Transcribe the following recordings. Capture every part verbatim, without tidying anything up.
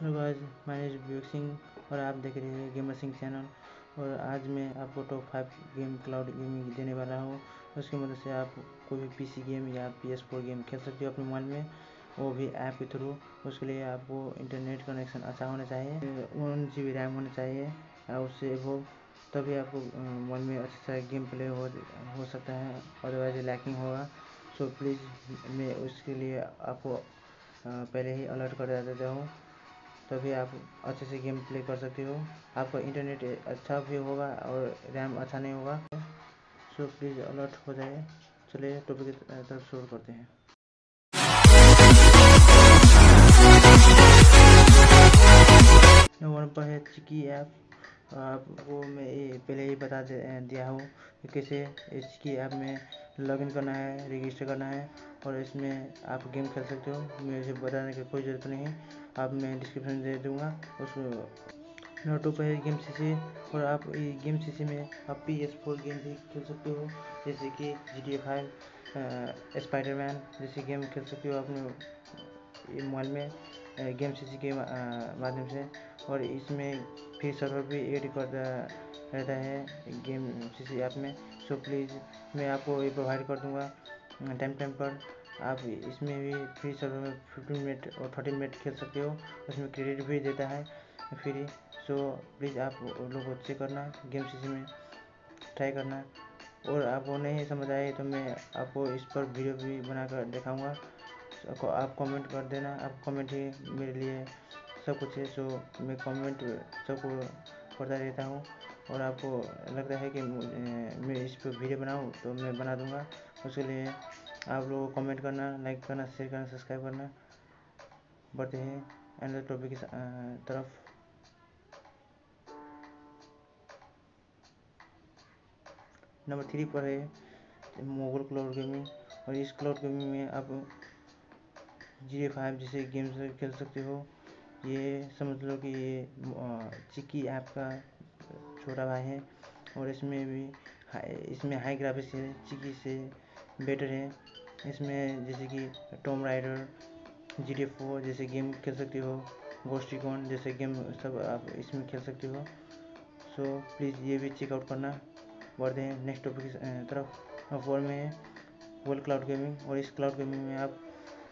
Hello guys, my name is Vivek Singh और आप देख रहे हैं गेमर सिंह चैनल। और आज मैं आपको top five game cloud gaming देने वाला हूं। उसकी मदद से आप कोई भी पीसी गेम या पी एस फोर गेम खेल सकते हो अपने मोबाइल में, वो भी ऐप के थ्रू। उसके लिए आपको इंटरनेट कनेक्शन अच्छा होना चाहिए, वन जी बी रैम होना चाहिए और उससे वो तभी आपको मोबाइल में अच्छा गेम प्ले हो हो सकता है, अदरवाइज लैकिंग होगा। सो प्लीज़ मैं उसके लिए आपको पहले ही अलर्ट कर देता हूँ, तभी आप अच्छे से गेम प्ले कर सकते हो। आपका इंटरनेट अच्छा भी होगा और रैम अच्छा नहीं होगा। सो प्लीज़ अलर्ट हो जाए। चलिए टॉपिक की तरफ शुरू करते हैं। नंबर पर है चिकी ऐप। आपको मैं ये पहले ही बता दिया हूँ कि कैसे इस चिकी ऐप में लॉगिन करना है, रजिस्टर करना है और इसमें आप गेम खेल सकते हो। मुझे बताने की कोई ज़रूरत नहीं, आप मैं डिस्क्रिप्शन दे दूँगा। उस नोटो पर है गेम सीसी और आप ये गेम सीसी में आप पी एस फोर गेम भी खेल सकते हो, जैसे कि G T A five, Spiderman जैसे गेम खेल सकते हो अपने मोबाइल में गेम सीसी के माध्यम से। और इसमें फ्री सर्वर भी ऐड करता रहता है गेम सीसी ऐप में। सो प्लीज़ मैं आपको ये प्रोवाइड कर दूंगा टाइम टाइम पर। आप इसमें भी फ्री सर्वर में फिफ्टीन मिनट और थर्टी मिनट खेल सकते हो, उसमें क्रेडिट भी देता है फ्री। सो प्लीज़ आप लोग को चेक करना, गेम सीसी में ट्राई करना। और आपको नहीं समझ आए तो मैं आपको इस पर वीडियो भी बनाकर दिखाऊंगा। तो आप कमेंट कर देना, आप कमेंट ही मेरे लिए सब कुछ है। सो मैं कमेंट सबको करता रहता हूँ और आपको लगता है कि मैं इस पर वीडियो बनाऊँ तो मैं बना दूँगा। उसके लिए आप लोगों को कमेंट करना, लाइक करना, शेयर करना, सब्सक्राइब करना। बढ़ते हैं अगले टॉपिक की तरफ। नंबर थ्री पर है मोगल क्लाउड गेमिंग। और इस क्लाउड गेमिंग में आप जी फाइव जैसे गेम्स खेल सकते हो। ये समझ लो कि ये चिकी ऐप का छोटा भाई है और इसमें भी हाई इसमें हाई ग्राफिक्स है, चिकी से बेटर है। इसमें जैसे कि Tomb Raider, G T A four जैसे गेम खेल सकते हो, गोस्ट रिकॉन जैसे गेम सब आप इसमें खेल सकते हो। सो प्लीज़ ये भी चेकआउट करना। बढ़ते हैं नेक्स्ट टॉपिक की तरफ। फोर में है वर्ल्ड क्लाउड गेमिंग। और इस क्लाउड गेमिंग में आप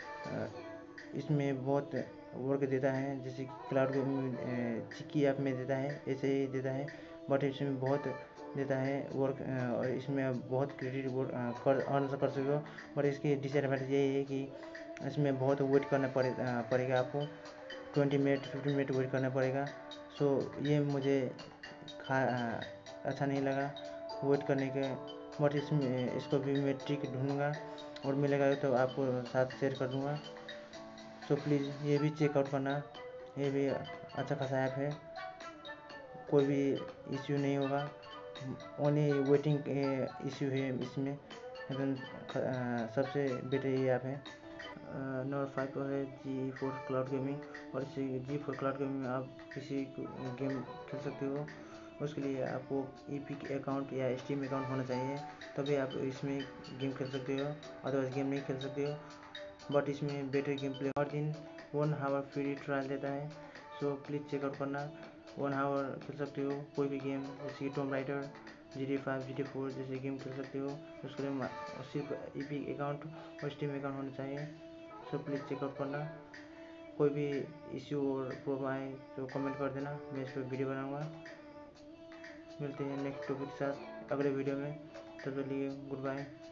इसमें बहुत वर्क देता है, जैसे कि क्लाउड गेमिंग चिकी ऐप में देता है ऐसे ही देता है, बट इसमें बहुत देता है वर्क और इसमें बहुत क्रेडिट कर अर्न कर सकते हो। और इसकी डिसएडवांटेज यही है कि इसमें बहुत वेट करना पड़े पड़ेगा आपको, twenty minute fifteen minute wait करना पड़ेगा। सो ये मुझे खा अच्छा नहीं लगा वेट करने के, बट इसमें इसको भी मैं ट्रिक ढूंढूंगा और मिलेगा तो आपको साथ शेयर कर दूंगा। सो प्लीज़ ये भी चेकआउट करना, ये भी अच्छा खासा ऐप है, कोई भी इश्यू नहीं होगा, ओनली वेटिंग इश्यू है इसमें। लेकिन सबसे बेटर ये ऐप है। नंबर फाइव पर है जी फोर क्लाउड गेमिंग। और इसी जी फोर क्लाउड गेमिंग में आप किसी गेम खेल सकते हो। उसके लिए आपको ईपिक अकाउंट या स्टीम अकाउंट होना चाहिए, तभी आप इसमें गेम खेल सकते हो, अदरवाइज गेम नहीं खेल सकते हो। बट इसमें बेटर गेम प्ले हर दिन वन हावर फ्री ट्रायल देता है। सो प्लीज़ चेकआउट करना, वन हावर खेल सकते हो कोई भी गेम, जैसे कि Tomb Raider, G T five, G T four जैसे गेम खेल सकते हो। उसके लिए सिर्फ ईपिक अकाउंट और स्टीम अकाउंट होना चाहिए। सो प्लीज़ चेकआउट करना। कोई भी इश्यू और प्रॉब्लम आए तो कमेंट कर देना, मैं इस पर वीडियो बनाऊँगा। मिलते हैं नेक्स्ट टॉपिक के साथ अगले वीडियो में, तब तक के लिए गुड बाय।